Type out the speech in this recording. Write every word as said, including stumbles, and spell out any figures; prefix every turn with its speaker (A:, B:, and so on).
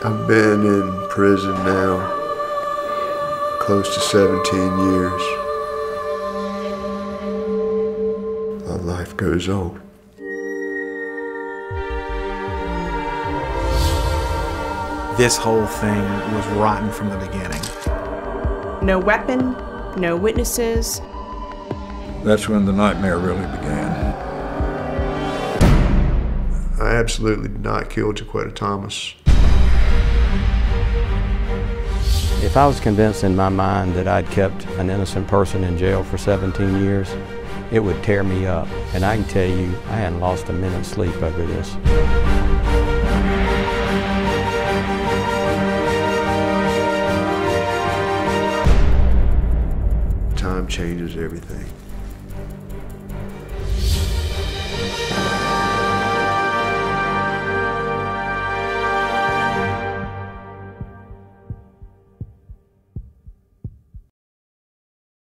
A: I've been in prison now close to seventeen years. My life goes on.
B: This whole thing was rotten from the beginning.
C: No weapon, no witnesses.
D: That's when the nightmare really began.
A: I absolutely did not kill Jaquetta Thomas.
E: If I was convinced in my mind that I'd kept an innocent person in jail for seventeen years, it would tear me up. And I can tell you, I hadn't lost a minute's sleep over this.
A: Time changes everything.